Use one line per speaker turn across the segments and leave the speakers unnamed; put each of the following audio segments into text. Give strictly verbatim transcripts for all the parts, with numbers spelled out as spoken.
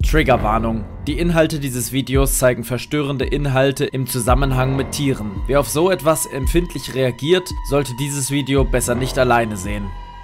Triggerwarnung. Die Inhalte dieses Videos zeigen verstörende Inhalte im Zusammenhang mit Tieren. Wer auf so etwas empfindlich reagiert, sollte dieses Video besser nicht alleine sehen.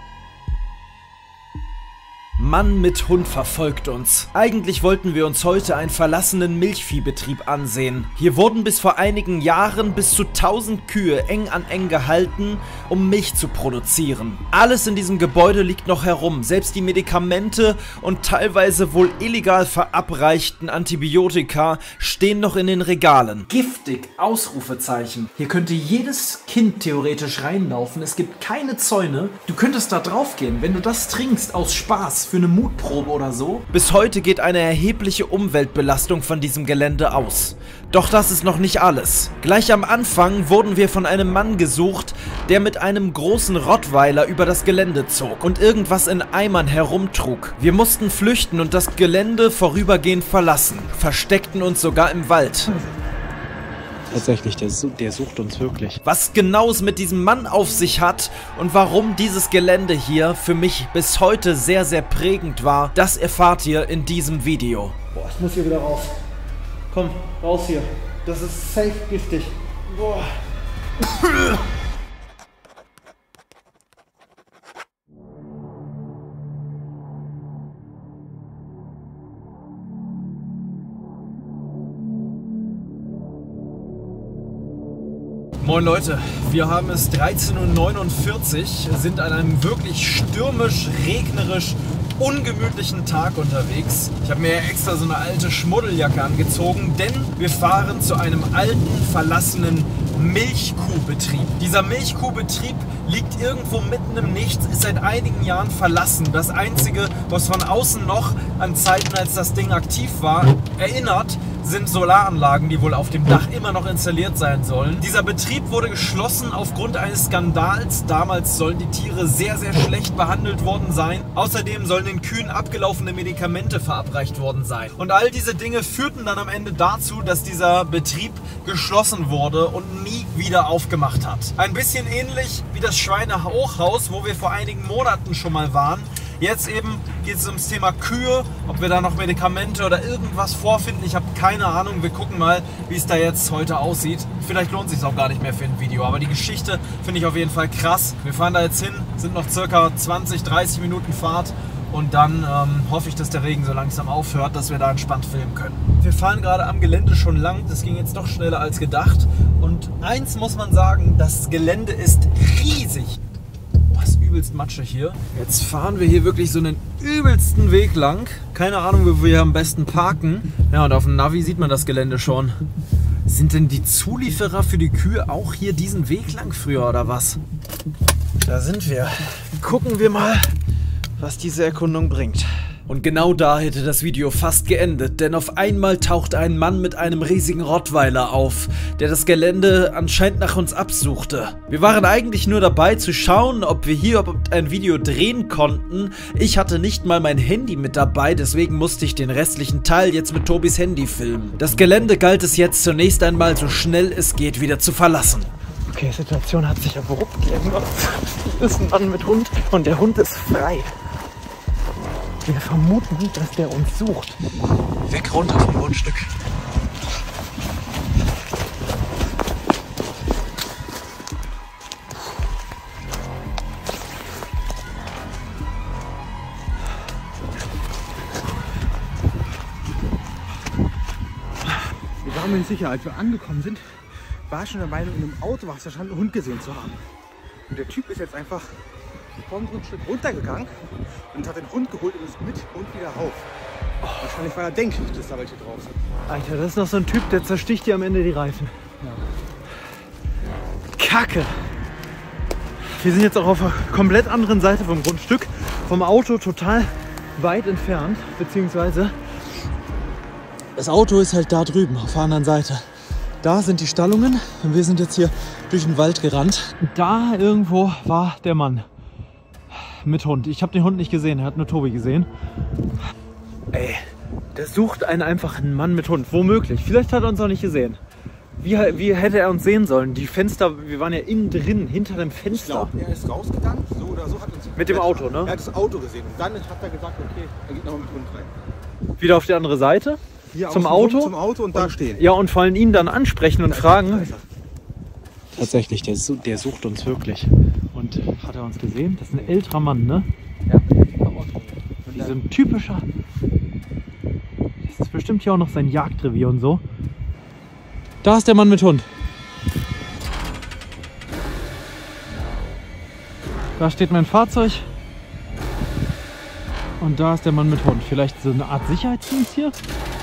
Mann mit Hund verfolgt uns. Eigentlich wollten wir uns heute einen verlassenen Milchviehbetrieb ansehen. Hier wurden bis vor einigen Jahren bis zu tausend Kühe eng an eng gehalten, um Milch zu produzieren. Alles in diesem Gebäude liegt noch herum, selbst die Medikamente und teilweise wohl illegal verabreichten Antibiotika stehen noch in den Regalen. Giftig, Ausrufezeichen. Hier könnte jedes Kind theoretisch reinlaufen, es gibt keine Zäune. Du könntest da drauf gehen, wenn du das trinkst aus Spaß. Für eine Mutprobe oder so. Bis heute geht eine erhebliche Umweltbelastung von diesem Gelände aus. Doch das ist noch nicht alles. Gleich am Anfang wurden wir von einem Mann gesucht, der mit einem großen Rottweiler über das Gelände zog und irgendwas in Eimern herumtrug. Wir mussten flüchten und das Gelände vorübergehend verlassen, versteckten uns sogar im Wald.
Tatsächlich, der, der sucht uns wirklich.
Was genau es mit diesem Mann auf sich hat und warum dieses Gelände hier für mich bis heute sehr, sehr prägend war, das erfahrt ihr in diesem Video.
Boah, ich muss hier wieder raus. Komm, raus hier. Das ist safe giftig. Boah.
Moin Leute, wir haben es dreizehn Uhr neunundvierzig, sind an einem wirklich stürmisch, regnerisch, ungemütlichen Tag unterwegs. Ich habe mir extra so eine alte Schmuddeljacke angezogen, denn wir fahren zu einem alten, verlassenen Milchkuhbetrieb. Dieser Milchkuhbetrieb liegt irgendwo mitten im Nichts, ist seit einigen Jahren verlassen. Das Einzige, was von außen noch an Zeiten, als das Ding aktiv war, erinnert, sind Solaranlagen, die wohl auf dem Dach immer noch installiert sein sollen. Dieser Betrieb wurde geschlossen aufgrund eines Skandals. Damals sollen die Tiere sehr, sehr schlecht behandelt worden sein. Außerdem sollen den Kühen abgelaufene Medikamente verabreicht worden sein. Und all diese Dinge führten dann am Ende dazu, dass dieser Betrieb geschlossen wurde und nie wieder aufgemacht hat. Ein bisschen ähnlich wie das Schweinehochhaus, wo wir vor einigen Monaten schon mal waren. Jetzt eben geht es ums Thema Kühe, ob wir da noch Medikamente oder irgendwas vorfinden. Ich habe keine Ahnung. Wir gucken mal, wie es da jetzt heute aussieht. Vielleicht lohnt es sich auch gar nicht mehr für ein Video. Aber die Geschichte finde ich auf jeden Fall krass. Wir fahren da jetzt hin, sind noch circa zwanzig, dreißig Minuten Fahrt. Und dann ähm, hoffe ich, dass der Regen so langsam aufhört, dass wir da entspannt filmen können. Wir fahren gerade am Gelände schon lang. Das ging jetzt doch schneller als gedacht. Und eins muss man sagen, das Gelände ist riesig. Ist übelst matschig hier. Jetzt fahren wir hier wirklich so einen übelsten Weg lang. Keine Ahnung, wo wir hier am besten parken. Ja, und auf dem Navi sieht man das Gelände schon. Sind denn die Zulieferer für die Kühe auch hier diesen Weg lang früher oder was? Da sind wir. Gucken wir mal, was diese Erkundung bringt. Und genau da hätte das Video fast geendet, denn auf einmal taucht ein Mann mit einem riesigen Rottweiler auf, der das Gelände anscheinend nach uns absuchte. Wir waren eigentlich nur dabei zu schauen, ob wir hier überhaupt ein Video drehen konnten. Ich hatte nicht mal mein Handy mit dabei, deswegen musste ich den restlichen Teil jetzt mit Tobis Handy filmen. Das Gelände galt es jetzt zunächst einmal so schnell es geht wieder zu verlassen.
Okay, die Situation hat sich abrupt geändert. Das ist ein Mann mit Hund und der Hund ist frei. Wir vermuten, dass der uns sucht.
Weg runter vom Grundstück.
Wir waren mir nicht sicher, als wir angekommen sind, war ich schon der Meinung, in einem Auto was da stand, einen Hund gesehen zu haben. Und der Typ ist jetzt einfach vom Grundstück runtergegangen und hat den Hund geholt und ist mit Hund wieder rauf. Oh. Wahrscheinlich, weil er denkt, dass da welche drauf sind. Alter, das ist noch so ein Typ, der zersticht dir am Ende die Reifen. Ja. Kacke! Wir sind jetzt auch auf einer komplett anderen Seite vom Grundstück. Vom Auto total weit entfernt, beziehungsweise das Auto ist halt da drüben, auf der anderen Seite. Da sind die Stallungen und wir sind jetzt hier durch den Wald gerannt. Da irgendwo war der Mann. Mit Hund. Ich habe den Hund nicht gesehen, er hat nur Tobi gesehen. Ey, der sucht einen einfach einen Mann mit Hund. Womöglich. Vielleicht hat er uns noch nicht gesehen. Wie, wie hätte er uns sehen sollen? Die Fenster, wir waren ja innen drin, hinter dem Fenster.
Ich glaube, er ist rausgegangen, so oder so hat uns...
Mit dem Auto, ne?
Er hat das Auto gesehen und dann hat er gesagt, okay, er geht noch mit Hund rein.
Wieder auf die andere Seite.
Hier
zum
außen rum,
Auto.
Zum Auto und, und da stehen.
Ja, und vor allem ihn dann ansprechen und fragen.
Tatsächlich, der, su- der sucht uns wirklich.
Und hat er uns gesehen? Das ist ein älterer Mann, ne?
Ja.
Wie so ein typischer. Das ist bestimmt hier auch noch sein Jagdrevier und so. Da ist der Mann mit Hund. Da steht mein Fahrzeug. Und da ist der Mann mit Hund. Vielleicht so eine Art Sicherheitsdienst hier?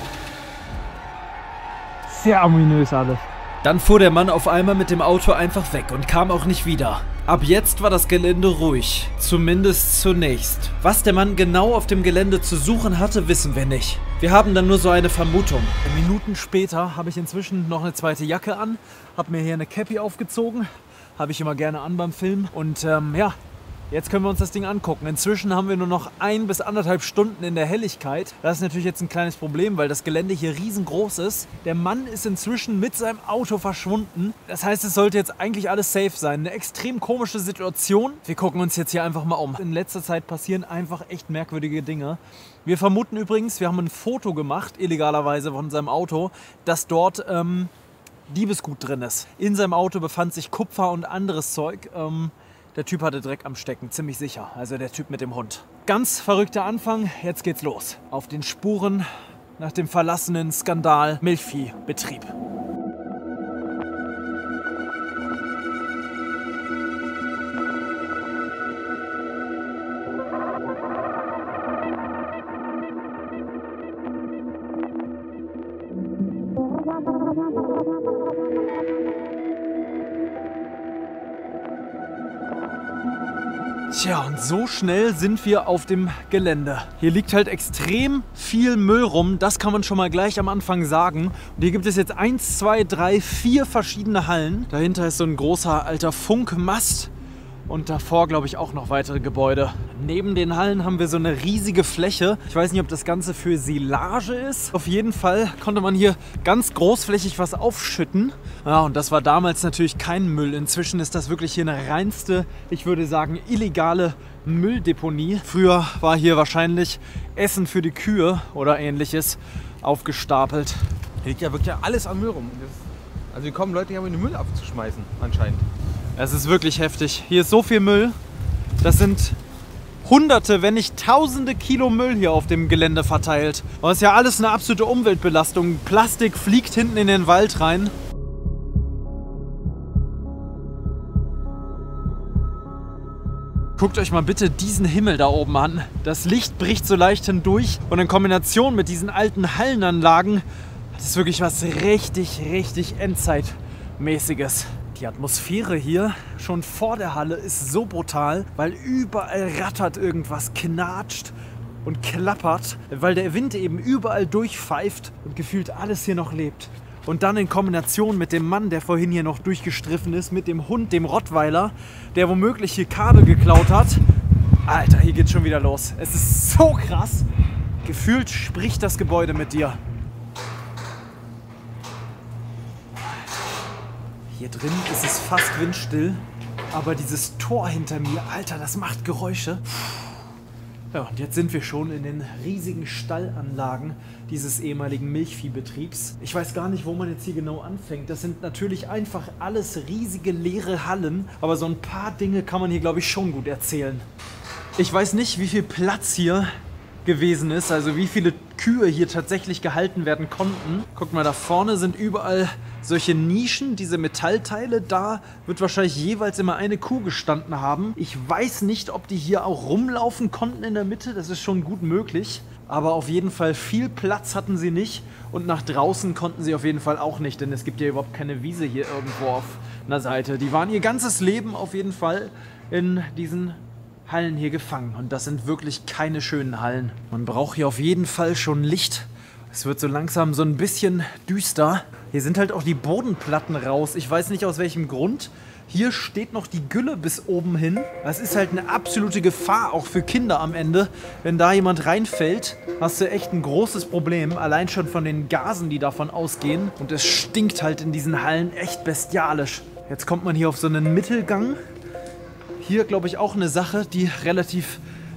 Sehr ominös alles.
Dann fuhr der Mann auf einmal mit dem Auto einfach weg und kam auch nicht wieder. Ab jetzt war das Gelände ruhig. Zumindest zunächst. Was der Mann genau auf dem Gelände zu suchen hatte, wissen wir nicht. Wir haben dann nur so eine Vermutung.
Minuten später habe ich inzwischen noch eine zweite Jacke an, habe mir hier eine Cappy aufgezogen, habe ich immer gerne an beim Film und ähm, ja, jetzt können wir uns das Ding angucken. Inzwischen haben wir nur noch ein bis anderthalb Stunden in der Helligkeit. Das ist natürlich jetzt ein kleines Problem, weil das Gelände hier riesengroß ist. Der Mann ist inzwischen mit seinem Auto verschwunden. Das heißt, es sollte jetzt eigentlich alles safe sein. Eine extrem komische Situation. Wir gucken uns jetzt hier einfach mal um. In letzter Zeit passieren einfach echt merkwürdige Dinge. Wir vermuten übrigens, wir haben ein Foto gemacht, illegalerweise von seinem Auto, dass dort ähm, Diebesgut drin ist. In seinem Auto befand sich Kupfer und anderes Zeug. Ähm, Der Typ hatte Dreck am Stecken, ziemlich sicher. Also der Typ mit dem Hund. Ganz verrückter Anfang, jetzt geht's los. Auf den Spuren nach dem verlassenen Skandal Milchviehbetrieb. Tja, und so schnell sind wir auf dem Gelände. Hier liegt halt extrem viel Müll rum, das kann man schon mal gleich am Anfang sagen. Und hier gibt es jetzt eins, zwei, drei, vier verschiedene Hallen. Dahinter ist so ein großer alter Funkmast und davor, glaube ich, auch noch weitere Gebäude. Neben den Hallen haben wir so eine riesige Fläche. Ich weiß nicht, ob das Ganze für Silage ist. Auf jeden Fall konnte man hier ganz großflächig was aufschütten. Ja, und das war damals natürlich kein Müll. Inzwischen ist das wirklich hier eine reinste, ich würde sagen, illegale Mülldeponie. Früher war hier wahrscheinlich Essen für die Kühe oder ähnliches aufgestapelt.
Hier liegt ja wirklich alles an Müll rum. Das, also hier kommen Leute hier, um den Müll abzuschmeißen, anscheinend.
Es ist wirklich heftig. Hier ist so viel Müll. Das sind Hunderte, wenn nicht Tausende Kilo Müll hier auf dem Gelände verteilt. Und das ist ja alles eine absolute Umweltbelastung. Plastik fliegt hinten in den Wald rein. Guckt euch mal bitte diesen Himmel da oben an. Das Licht bricht so leicht hindurch und in Kombination mit diesen alten Hallenanlagen das ist wirklich was richtig, richtig Endzeitmäßiges. Die Atmosphäre hier schon vor der Halle ist so brutal, weil überall rattert irgendwas, knatscht und klappert, weil der Wind eben überall durchpfeift und gefühlt alles hier noch lebt. Und dann in Kombination mit dem Mann, der vorhin hier noch durchgestriffen ist, mit dem Hund, dem Rottweiler, der womöglich hier Kabel geklaut hat. Alter, hier geht's schon wieder los. Es ist so krass. Gefühlt spricht das Gebäude mit dir. Hier drin ist es fast windstill, aber dieses Tor hinter mir, Alter, das macht Geräusche. Ja, und jetzt sind wir schon in den riesigen Stallanlagen dieses ehemaligen Milchviehbetriebs. Ich weiß gar nicht, wo man jetzt hier genau anfängt. Das sind natürlich einfach alles riesige leere Hallen, aber so ein paar Dinge kann man hier, glaube ich, schon gut erzählen. Ich weiß nicht, wie viel Platz hier gewesen ist, also wie viele Kühe hier tatsächlich gehalten werden konnten. Guckt mal, da vorne sind überall solche Nischen, diese Metallteile. Da wird wahrscheinlich jeweils immer eine Kuh gestanden haben. Ich weiß nicht, ob die hier auch rumlaufen konnten in der Mitte. Das ist schon gut möglich. Aber auf jeden Fall viel Platz hatten sie nicht. Und nach draußen konnten sie auf jeden Fall auch nicht, denn es gibt ja überhaupt keine Wiese hier irgendwo auf einer Seite. Die waren ihr ganzes Leben auf jeden Fall in diesen Hallen hier gefangen. Und das sind wirklich keine schönen Hallen. Man braucht hier auf jeden Fall schon Licht. Es wird so langsam so ein bisschen düster. Hier sind halt auch die Bodenplatten raus. Ich weiß nicht aus welchem Grund. Hier steht noch die Gülle bis oben hin. Das ist halt eine absolute Gefahr, auch für Kinder am Ende. Wenn da jemand reinfällt, hast du echt ein großes Problem. Allein schon von den Gasen, die davon ausgehen. Und es stinkt halt in diesen Hallen echt bestialisch. Jetzt kommt man hier auf so einen Mittelgang. Hier, glaube ich, auch eine Sache, die relativ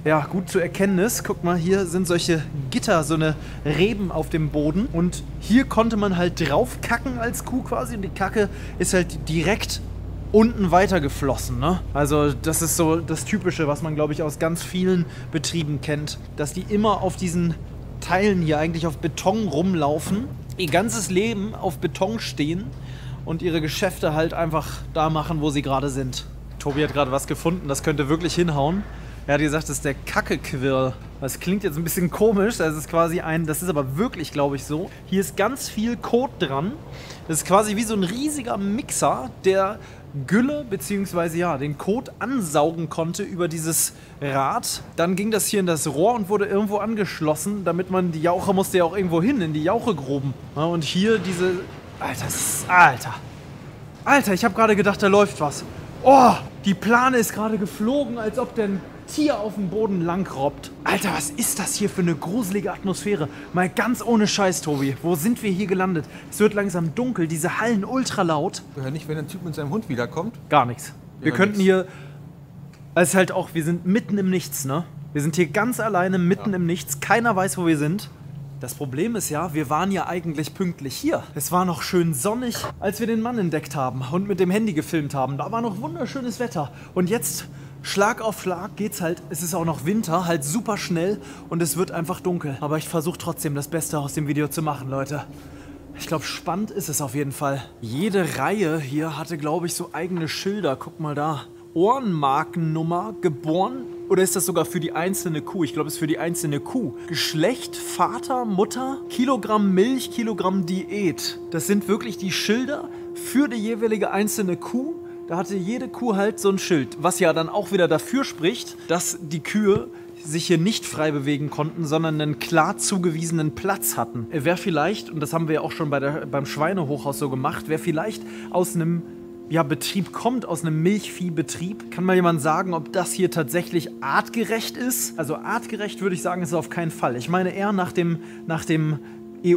ja, gut zu erkennen ist. Guck mal, hier sind solche Gitter, so eine Reben auf dem Boden. Und hier konnte man halt drauf kacken als Kuh quasi. Und die Kacke ist halt direkt unten weiter geflossen, ne? Also das ist so das Typische, was man, glaube ich, aus ganz vielen Betrieben kennt. Dass die immer auf diesen Teilen hier eigentlich auf Beton rumlaufen, ihr ganzes Leben auf Beton stehen und ihre Geschäfte halt einfach da machen, wo sie gerade sind. Tobi hat gerade was gefunden, das könnte wirklich hinhauen. Er hat gesagt, das ist der Kackequirl. Das klingt jetzt ein bisschen komisch, das ist quasi ein, das ist aber wirklich, glaube ich, so. Hier ist ganz viel Kot dran. Das ist quasi wie so ein riesiger Mixer, der Gülle bzw. ja, den Kot ansaugen konnte über dieses Rad. Dann ging das hier in das Rohr und wurde irgendwo angeschlossen, damit man, die Jauche musste ja auch irgendwo hin, in die Jauchegruben. Ja, und hier diese, Alter, das ist, Alter, Alter, ich habe gerade gedacht, da läuft was. Oh, die Plane ist gerade geflogen, als ob der ein Tier auf dem Boden lang robbt. Alter, was ist das hier für eine gruselige Atmosphäre? Mal ganz ohne Scheiß, Tobi. Wo sind wir hier gelandet? Es wird langsam dunkel, diese Hallen ultra laut.
Wir hören nicht, wenn ein Typ mit seinem Hund wiederkommt.
Gar nichts. Wir
Ja,
könnten
nix.
hier, es ist halt auch, wir sind mitten im Nichts, ne? Wir sind hier ganz alleine, mitten
Ja.
im Nichts. Keiner weiß, wo wir sind. Das Problem ist ja, wir waren ja eigentlich pünktlich hier. Es war noch schön sonnig, als wir den Mann entdeckt haben und mit dem Handy gefilmt haben. Da war noch wunderschönes Wetter. Und jetzt, Schlag auf Schlag, geht's halt, es ist auch noch Winter, halt super schnell und es wird einfach dunkel. Aber ich versuche trotzdem das Beste aus dem Video zu machen, Leute. Ich glaube, spannend ist es auf jeden Fall. Jede Reihe hier hatte, glaube ich, so eigene Schilder. Guck mal da. Ohrenmarkennummer, geboren, oder ist das sogar für die einzelne Kuh? Ich glaube, es ist für die einzelne Kuh. Geschlecht, Vater, Mutter, Kilogramm Milch, Kilogramm Diät. Das sind wirklich die Schilder für die jeweilige einzelne Kuh. Da hatte jede Kuh halt so ein Schild, was ja dann auch wieder dafür spricht, dass die Kühe sich hier nicht frei bewegen konnten, sondern einen klar zugewiesenen Platz hatten. Wer vielleicht, und das haben wir ja auch schon bei der, beim Schweinehochhaus so gemacht, wer vielleicht aus einem ja, Betrieb kommt, aus einem Milchviehbetrieb, kann mal jemand sagen, ob das hier tatsächlich artgerecht ist? Also artgerecht würde ich sagen, ist es auf keinen Fall. Ich meine eher nach dem, nach dem E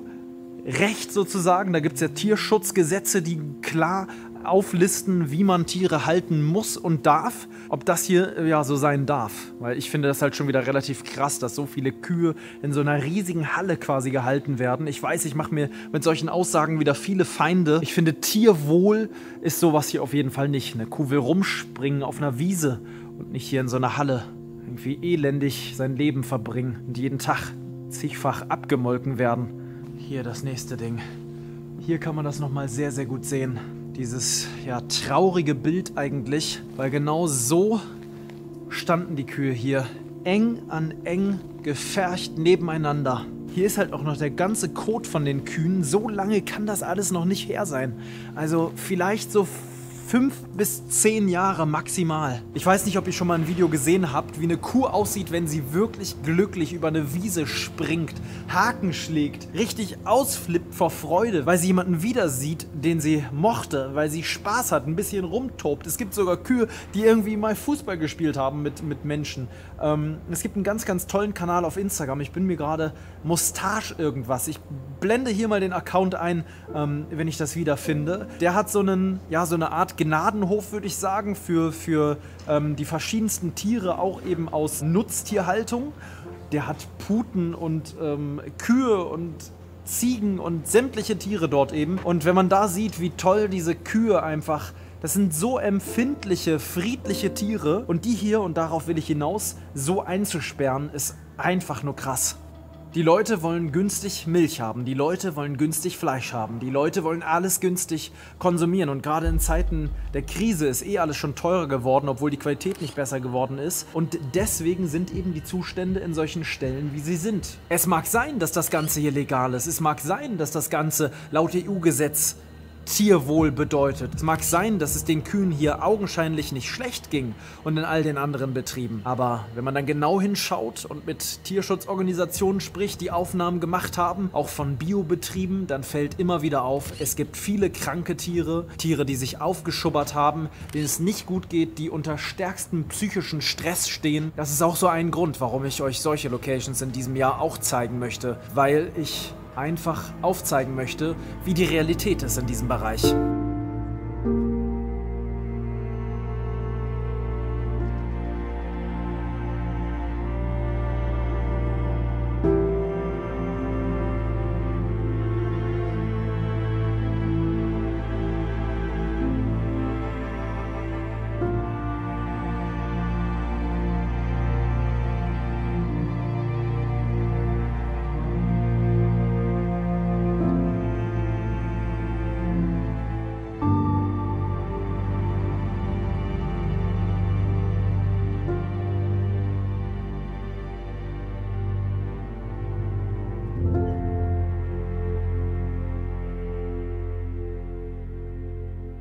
U-Recht sozusagen. Da gibt es ja Tierschutzgesetze, die klar auflisten, wie man Tiere halten muss und darf, ob das hier ja so sein darf. Weil ich finde das halt schon wieder relativ krass, dass so viele Kühe in so einer riesigen Halle quasi gehalten werden. Ich weiß, ich mache mir mit solchen Aussagen wieder viele Feinde. Ich finde, Tierwohl ist sowas hier auf jeden Fall nicht. Eine Kuh will rumspringen auf einer Wiese und nicht hier in so einer Halle. Irgendwie elendig sein Leben verbringen und jeden Tag zigfach abgemolken werden. Hier das nächste Ding. Hier kann man das nochmal sehr, sehr gut sehen. Dieses, ja, traurige Bild eigentlich, weil genau so standen die Kühe hier. Eng an eng gefercht nebeneinander. Hier ist halt auch noch der ganze Kot von den Kühen. So lange kann das alles noch nicht her sein. Also vielleicht so fünf bis zehn Jahre maximal. Ich weiß nicht, ob ihr schon mal ein Video gesehen habt, wie eine Kuh aussieht, wenn sie wirklich glücklich über eine Wiese springt, Haken schlägt, richtig ausflippt vor Freude, weil sie jemanden wieder sieht, den sie mochte, weil sie Spaß hat, ein bisschen rumtobt. Es gibt sogar Kühe, die irgendwie mal Fußball gespielt haben mit, mit Menschen. Ähm, es gibt einen ganz, ganz tollen Kanal auf Instagram. Ich bin mir gerade Mustache irgendwas. Ich blende hier mal den Account ein, ähm, wenn ich das wiederfinde. Der hat so einen, ja, so eine Art Gnadenhof, würde ich sagen, für, für ähm, die verschiedensten Tiere, auch eben aus Nutztierhaltung. Der hat Puten und ähm, Kühe und Ziegen und sämtliche Tiere dort eben. Und wenn man da sieht, wie toll diese Kühe einfach, das sind so empfindliche, friedliche Tiere. Und die hier, und darauf will ich hinaus, so einzusperren, ist einfach nur krass. Die Leute wollen günstig Milch haben, die Leute wollen günstig Fleisch haben, die Leute wollen alles günstig konsumieren und gerade in Zeiten der Krise ist eh alles schon teurer geworden, obwohl die Qualität nicht besser geworden ist und deswegen sind eben die Zustände in solchen Stellen, wie sie sind. Es mag sein, dass das Ganze hier legal ist, es mag sein, dass das Ganze laut E U-Gesetz Tierwohl bedeutet. Es mag sein, dass es den Kühen hier augenscheinlich nicht schlecht ging und in all den anderen Betrieben. Aber wenn man dann genau hinschaut und mit Tierschutzorganisationen spricht, die Aufnahmen gemacht haben, auch von Biobetrieben, dann fällt immer wieder auf, es gibt viele kranke Tiere, Tiere, die sich aufgeschubbert haben, denen es nicht gut geht, die unter stärkstem psychischen Stress stehen. Das ist auch so ein Grund, warum ich euch solche Locations in diesem Jahr auch zeigen möchte, weil ich einfach aufzeigen möchte, wie die Realität ist in diesem Bereich.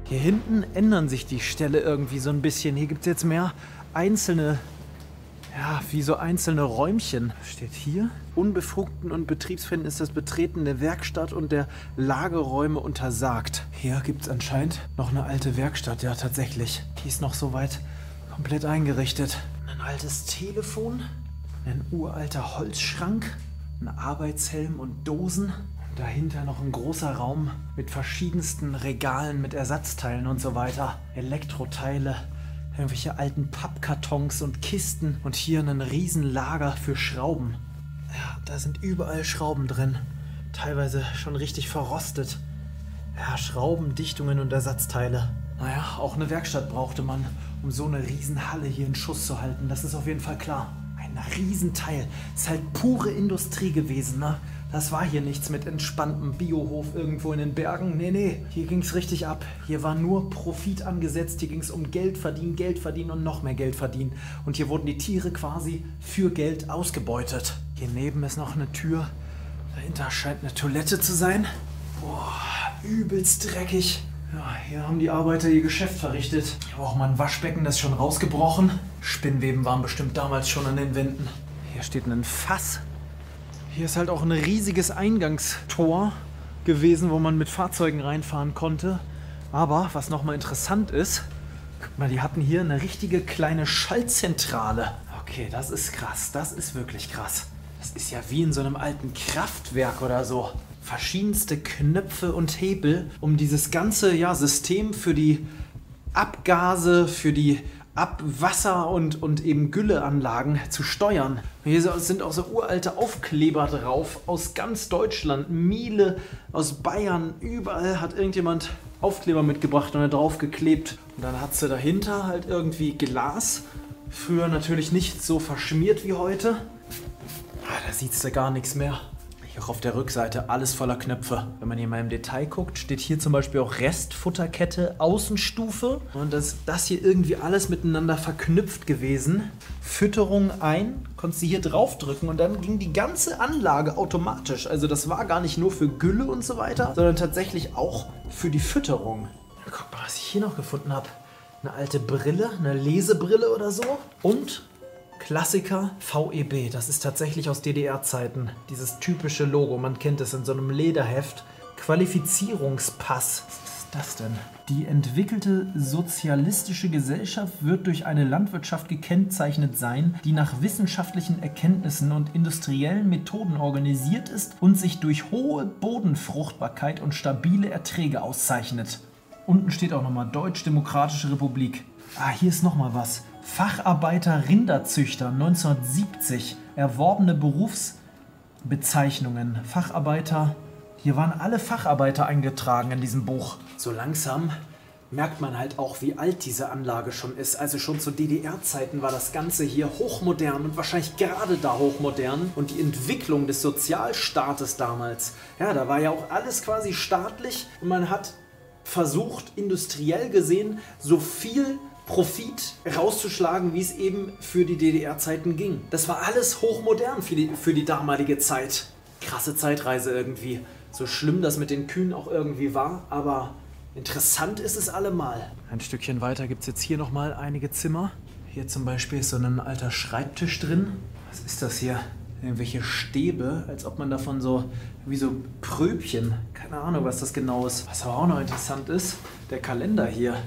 Hier hinten ändern sich die Ställe irgendwie so ein bisschen. Hier gibt es jetzt mehr einzelne, ja, wie so einzelne Räumchen. Steht hier. Unbefugten und Betriebsfänden ist das Betreten der Werkstatt und der Lagerräume untersagt. Hier gibt es anscheinend noch eine alte Werkstatt. Ja, tatsächlich. Die ist noch soweit komplett eingerichtet. Ein altes Telefon, ein uralter Holzschrank, ein Arbeitshelm und Dosen. Und dahinter noch ein großer Raum mit verschiedensten Regalen mit Ersatzteilen und so weiter. Elektroteile. Irgendwelche alten Pappkartons und Kisten und hier ein Riesenlager für Schrauben. Ja, da sind überall Schrauben drin. Teilweise schon richtig verrostet. Ja, Schrauben, Dichtungen und Ersatzteile. Naja, auch eine Werkstatt brauchte man, um so eine Riesenhalle hier in Schuss zu halten. Das ist auf jeden Fall klar. Ein Riesenteil. Das ist halt pure Industrie gewesen, ne? Das war hier nichts mit entspanntem Biohof irgendwo in den Bergen. Nee, nee, hier ging es richtig ab. Hier war nur Profit angesetzt. Hier ging es um Geld verdienen, Geld verdienen und noch mehr Geld verdienen. Und hier wurden die Tiere quasi für Geld ausgebeutet. Hier neben ist noch eine Tür. Dahinter scheint eine Toilette zu sein. Boah, übelst dreckig. Ja, hier haben die Arbeiter ihr Geschäft verrichtet. Hier war auch mal ein Waschbecken, das ist schon rausgebrochen. Spinnweben waren bestimmt damals schon an den Wänden. Hier steht ein Fass. Hier ist halt auch ein riesiges Eingangstor gewesen, wo man mit Fahrzeugen reinfahren konnte. Aber was nochmal interessant ist, guck mal, die hatten hier eine richtige kleine Schaltzentrale. Okay, das ist krass, das ist wirklich krass. Das ist ja wie in so einem alten Kraftwerk oder so. Verschiedenste Knöpfe und Hebel, um dieses ganze ja, System für die Abgase, für die Abwasser- und, und eben Gülleanlagen zu steuern. Hier sind auch so uralte Aufkleber drauf aus ganz Deutschland, Miele aus Bayern. Überall hat irgendjemand Aufkleber mitgebracht und da drauf geklebt. Und dann hat sie dahinter halt irgendwie Glas. Früher natürlich nicht so verschmiert wie heute. Ah, da sieht du gar nichts mehr. Hier auf der Rückseite alles voller Knöpfe. Wenn man hier mal im Detail guckt, steht hier zum Beispiel auch Restfutterkette, Außenstufe. Und das, das hier irgendwie alles miteinander verknüpft gewesen. Fütterung ein, konntest du hier draufdrücken und dann ging die ganze Anlage automatisch. Also das war gar nicht nur für Gülle und so weiter, sondern tatsächlich auch für die Fütterung. Guck mal, was ich hier noch gefunden habe. Eine alte Brille, eine Lesebrille oder so. Und Klassiker V E B, das ist tatsächlich aus D D R-Zeiten. Dieses typische Logo, man kennt es in so einem Lederheft. Qualifizierungspass. Was ist das denn? Die entwickelte sozialistische Gesellschaft wird durch eine Landwirtschaft gekennzeichnet sein, die nach wissenschaftlichen Erkenntnissen und industriellen Methoden organisiert ist und sich durch hohe Bodenfruchtbarkeit und stabile Erträge auszeichnet. Unten steht auch nochmal Deutsch-Demokratische Republik. Ah, hier ist nochmal was. Facharbeiter Rinderzüchter neunzehnhundertsiebzig, erworbene Berufsbezeichnungen, Facharbeiter, hier waren alle Facharbeiter eingetragen in diesem Buch. So langsam merkt man halt auch, wie alt diese Anlage schon ist. Also schon zu D D R-Zeiten war das Ganze hier hochmodern und wahrscheinlich gerade da hochmodern. Und die Entwicklung des Sozialstaates damals, ja, da war ja auch alles quasi staatlich und man hat versucht, industriell gesehen, so viel Profit rauszuschlagen, wie es eben für die D D R-Zeiten ging. Das war alles hochmodern für die, für die damalige Zeit. Krasse Zeitreise irgendwie. So schlimm das mit den Kühen auch irgendwie war, aber interessant ist es allemal. Ein Stückchen weiter gibt es jetzt hier nochmal einige Zimmer. Hier zum Beispiel ist so ein alter Schreibtisch drin. Was ist das hier? Irgendwelche Stäbe, als ob man davon so, wie so Pröbchen, keine Ahnung, was das genau ist. Was aber auch noch interessant ist, der Kalender hier.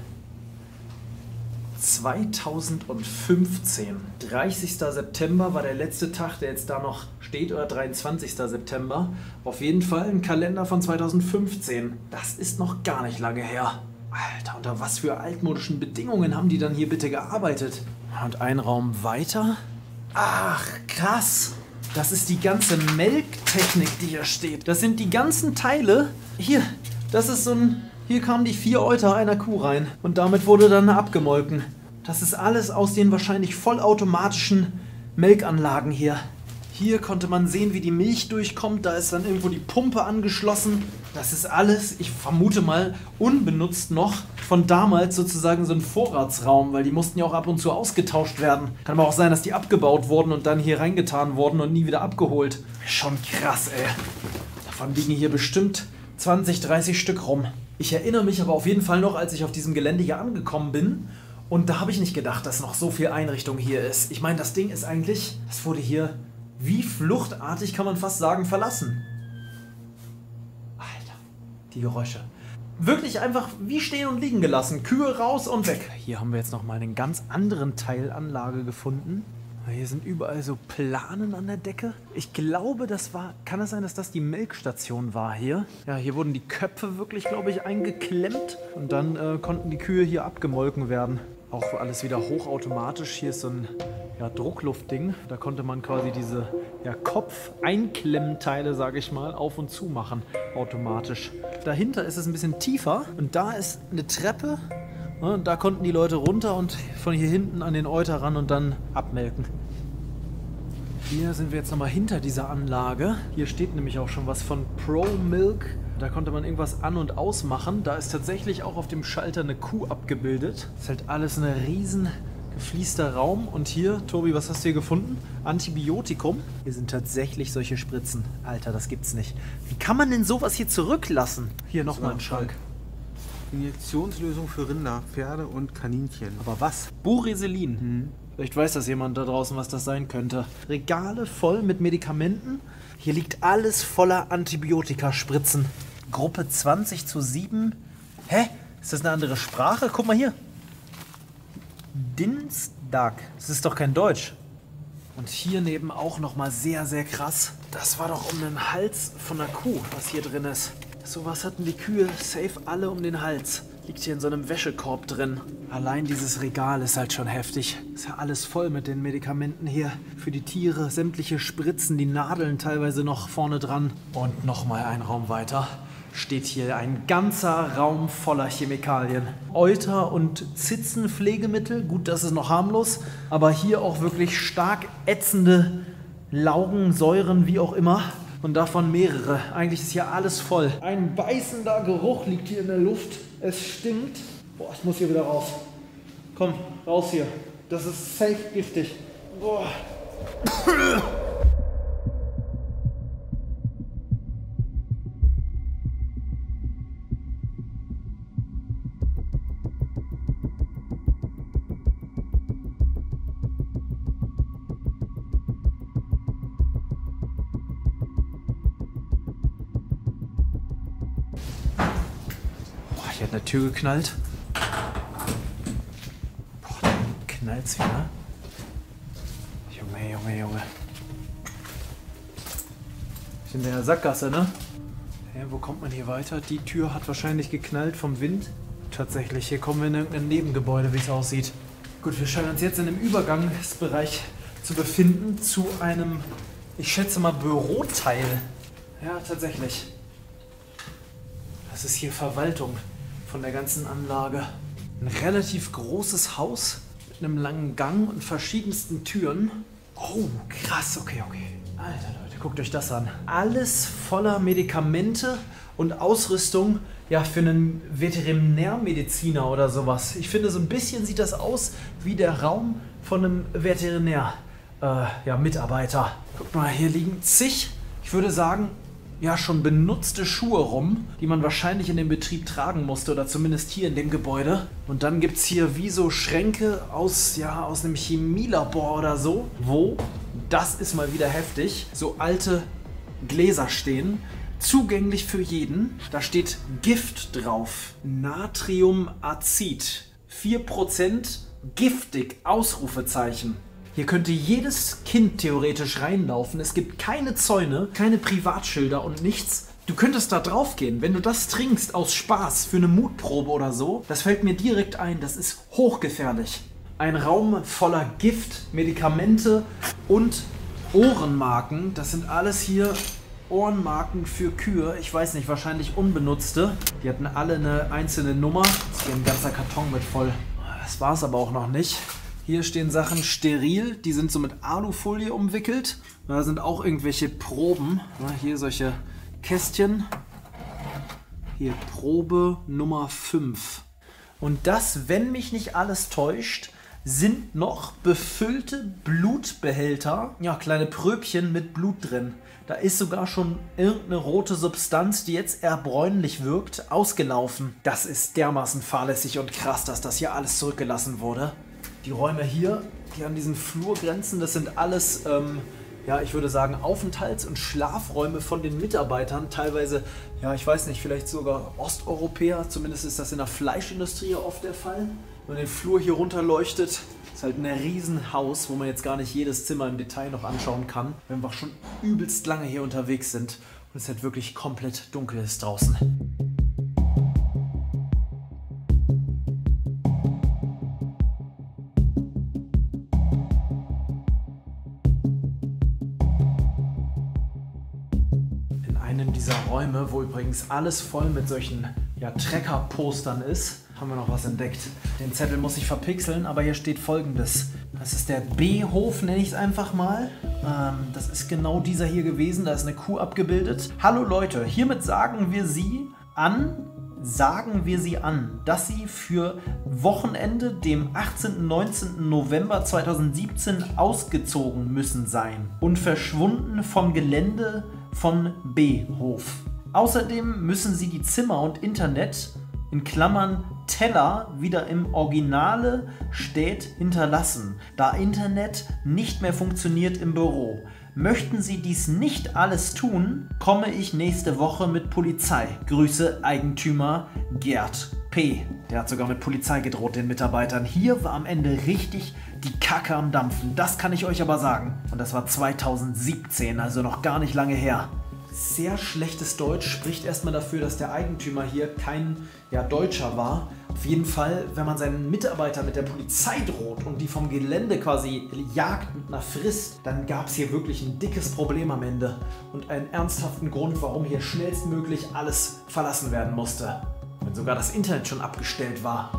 zweitausendfünfzehn. dreißigster September war der letzte Tag, der jetzt da noch steht, oder dreiundzwanzigster September. Auf jeden Fall ein Kalender von zweitausendfünfzehn. Das ist noch gar nicht lange her. Alter, unter was für altmodischen Bedingungen haben die dann hier bitte gearbeitet? Und ein Raum weiter. Ach, krass. Das ist die ganze Melktechnik, die hier steht. Das sind die ganzen Teile. Hier, das ist so ein... Hier kamen die vier Euter einer Kuh rein und damit wurde dann abgemolken. Das ist alles aus den wahrscheinlich vollautomatischen Melkanlagen hier. Hier konnte man sehen, wie die Milch durchkommt. Da ist dann irgendwo die Pumpe angeschlossen. Das ist alles, ich vermute mal, unbenutzt noch von damals sozusagen so ein Vorratsraum, weil die mussten ja auch ab und zu ausgetauscht werden. Kann aber auch sein, dass die abgebaut wurden und dann hier reingetan wurden und nie wieder abgeholt. Schon krass, ey. Davon liegen hier bestimmt zwanzig, dreißig Stück rum.
Ich erinnere mich aber auf jeden Fall noch, als ich auf diesem Gelände hier angekommen bin. Und da habe ich nicht gedacht, dass noch so viel Einrichtung hier ist. Ich meine, das Ding ist eigentlich, das wurde hier wie fluchtartig, kann man fast sagen, verlassen. Alter, die Geräusche. Wirklich einfach wie stehen und liegen gelassen. Kühe raus und weg. Hier haben wir jetzt nochmal einen ganz anderen Teilanlage gefunden. Hier sind überall so Planen an der Decke. Ich glaube, das war... Kann es sein, dass das die Melkstation war hier? Ja, hier wurden die Köpfe wirklich, glaube ich, eingeklemmt. Und dann äh, konnten die Kühe hier abgemolken werden. Auch alles wieder hochautomatisch. Hier ist so ein ja, Druckluftding. Da konnte man quasi diese ja, Kopf-Einklemmteile, sage ich mal, auf und zu machen. Automatisch. Dahinter ist es ein bisschen tiefer. Und da ist eine Treppe. Und da konnten die Leute runter und von hier hinten an den Euter ran und dann abmelken. Hier sind wir jetzt nochmal hinter dieser Anlage. Hier steht nämlich auch schon was von Pro Milk. Da konnte man irgendwas an- und ausmachen. Da ist tatsächlich auch auf dem Schalter eine Kuh abgebildet. Das ist halt alles ein riesen gefliester Raum. Und hier, Tobi, was hast du hier gefunden? Antibiotikum. Hier sind tatsächlich solche Spritzen. Alter, das gibt's nicht. Wie kann man denn sowas hier zurücklassen? Hier nochmal ein Schrank.
Injektionslösung für Rinder, Pferde und Kaninchen.
Aber was? Bureselin. Hm. Vielleicht weiß das jemand da draußen, was das sein könnte. Regale voll mit Medikamenten. Hier liegt alles voller Antibiotikaspritzen. Gruppe zwanzig zu sieben. Hä? Ist das eine andere Sprache? Guck mal hier. Dienstag. Das ist doch kein Deutsch. Und hier neben auch nochmal sehr, sehr krass. Das war doch um den Hals von einer Kuh, was hier drin ist. Sowas hatten die Kühe safe alle um den Hals. Liegt hier in so einem Wäschekorb drin. Allein dieses Regal ist halt schon heftig. Ist ja alles voll mit den Medikamenten hier. Für die Tiere, sämtliche Spritzen, die Nadeln teilweise noch vorne dran. Und nochmal ein Raum weiter steht hier ein ganzer Raum voller Chemikalien. Euter- und Zitzenpflegemittel. Gut, das ist noch harmlos. Aber hier auch wirklich stark ätzende Laugen, Säuren, wie auch immer. Und davon mehrere. Eigentlich ist hier alles voll. Ein beißender Geruch liegt hier in der Luft. Es stinkt. Boah, ich muss hier wieder raus. Komm, raus hier. Das ist safe giftig. Boah. Hier hat eine Tür geknallt. Boah, dann knallt's wieder. Junge, Junge, Junge. Ich bin in der Sackgasse, ne? Ja, wo kommt man hier weiter? Die Tür hat wahrscheinlich geknallt vom Wind. Tatsächlich, hier kommen wir in irgendein Nebengebäude, wie es aussieht. Gut, wir scheinen uns jetzt in einem Übergangsbereich zu befinden zu einem, ich schätze mal, Büroteil. Ja, tatsächlich. Das ist hier Verwaltung von der ganzen Anlage. Ein relativ großes Haus mit einem langen Gang und verschiedensten Türen. Oh, krass, okay, okay. Alter Leute, guckt euch das an. Alles voller Medikamente und Ausrüstung, ja, für einen Veterinärmediziner oder sowas. Ich finde, so ein bisschen sieht das aus wie der Raum von einem Veterinär, äh, ja, Mitarbeiter. Guckt mal, hier liegen zig, ich würde sagen, ja, schon benutzte Schuhe rum, die man wahrscheinlich in dem Betrieb tragen musste oder zumindest hier in dem Gebäude. Und dann gibt es hier wie so Schränke aus, ja, aus einem Chemielabor oder so, wo, das ist mal wieder heftig, so alte Gläser stehen, zugänglich für jeden. Da steht Gift drauf, Natriumazid, vier Prozent giftig, Ausrufezeichen. Hier könnte jedes Kind theoretisch reinlaufen. Es gibt keine Zäune, keine Privatschilder und nichts. Du könntest da drauf gehen, wenn du das trinkst aus Spaß für eine Mutprobe oder so. Das fällt mir direkt ein, das ist hochgefährlich. Ein Raum voller Gift, Medikamente und Ohrenmarken. Das sind alles hier Ohrenmarken für Kühe. Ich weiß nicht, wahrscheinlich unbenutzte. Die hatten alle eine einzelne Nummer. Jetzt hier ein ganzer Karton mit voll. Das war es aber auch noch nicht. Hier stehen Sachen steril, die sind so mit Alufolie umwickelt. Da sind auch irgendwelche Proben. Hier solche Kästchen. Hier Probe Nummer fünf. Und das, wenn mich nicht alles täuscht, sind noch befüllte Blutbehälter. Ja, kleine Pröbchen mit Blut drin. Da ist sogar schon irgendeine rote Substanz, die jetzt eher bräunlich wirkt, ausgelaufen. Das ist dermaßen fahrlässig und krass, dass das hier alles zurückgelassen wurde. Die Räume hier, die an diesen Flurgrenzen, das sind alles, ähm, ja, ich würde sagen, Aufenthalts- und Schlafräume von den Mitarbeitern. Teilweise, ja, ich weiß nicht, vielleicht sogar Osteuropäer. Zumindest ist das in der Fleischindustrie oft der Fall. Wenn man den Flur hier runter leuchtet, ist halt ein Riesenhaus, wo man jetzt gar nicht jedes Zimmer im Detail noch anschauen kann. Wenn wir schon übelst lange hier unterwegs sind und es halt wirklich komplett dunkel ist draußen. In einem dieser Räume, wo übrigens alles voll mit solchen ja, Trecker-Postern ist, haben wir noch was entdeckt. Den Zettel muss ich verpixeln, aber hier steht Folgendes. Das ist der B-Hof, nenne ich es einfach mal. Ähm, das ist genau dieser hier gewesen, da ist eine Kuh abgebildet. Hallo Leute, hiermit sagen wir Sie an, sagen wir Sie an, dass Sie für Wochenende, dem achtzehnten und neunzehnten November zweitausendsiebzehn ausgezogen müssen sein und verschwunden vom Gelände von B-Hof. Außerdem müssen Sie die Zimmer und Internet in Klammern Teller wieder im Originale steht hinterlassen, da Internet nicht mehr funktioniert im Büro. Möchten Sie dies nicht alles tun, komme ich nächste Woche mit Polizei. Grüße Eigentümer Gerd P. Der hat sogar mit Polizei gedroht den Mitarbeitern. Hier war am Ende richtig die Kacke am Dampfen. Das kann ich euch aber sagen. Und das war zweitausendsiebzehn, also noch gar nicht lange her. Sehr schlechtes Deutsch spricht erstmal dafür, dass der Eigentümer hier kein ja, Deutscher war. Auf jeden Fall, wenn man seinen Mitarbeiter mit der Polizei droht und die vom Gelände quasi jagt mit einer Frist, dann gab es hier wirklich ein dickes Problem am Ende und einen ernsthaften Grund, warum hier schnellstmöglich alles verlassen werden musste. Wenn sogar das Internet schon abgestellt war.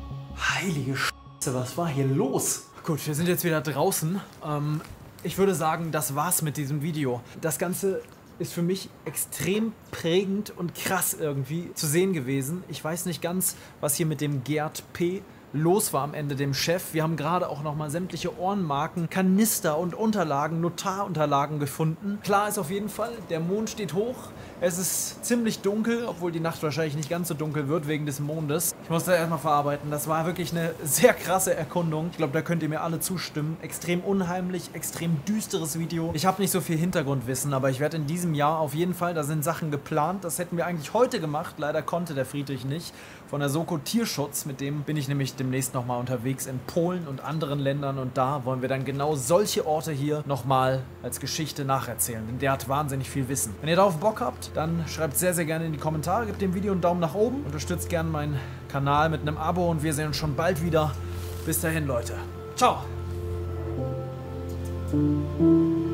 Heilige Scheiße, was war hier los? Gut, wir sind jetzt wieder draußen. Ähm, ich würde sagen, das war's mit diesem Video. Das Ganze ist für mich extrem prägend und krass irgendwie zu sehen gewesen. Ich weiß nicht ganz, was hier mit dem Gerd P. los war am Ende, dem Chef. Wir haben gerade auch nochmal sämtliche Ohrenmarken, Kanister und Unterlagen, Notarunterlagen gefunden. Klar ist auf jeden Fall, der Mond steht hoch. Es ist ziemlich dunkel, obwohl die Nacht wahrscheinlich nicht ganz so dunkel wird wegen des Mondes. Ich muss das erstmal verarbeiten. Das war wirklich eine sehr krasse Erkundung. Ich glaube, da könnt ihr mir alle zustimmen. Extrem unheimlich, extrem düsteres Video. Ich habe nicht so viel Hintergrundwissen, aber ich werde in diesem Jahr auf jeden Fall, da sind Sachen geplant. Das hätten wir eigentlich heute gemacht. Leider konnte der Friedrich nicht. Von der Soko Tierschutz, mit dem bin ich nämlich demnächst nochmal unterwegs in Polen und anderen Ländern. Und da wollen wir dann genau solche Orte hier nochmal als Geschichte nacherzählen. Denn der hat wahnsinnig viel Wissen. Wenn ihr darauf Bock habt, dann schreibt sehr, sehr gerne in die Kommentare, gebt dem Video einen Daumen nach oben, unterstützt gerne meinen Kanal mit einem Abo und wir sehen uns schon bald wieder. Bis dahin, Leute. Ciao!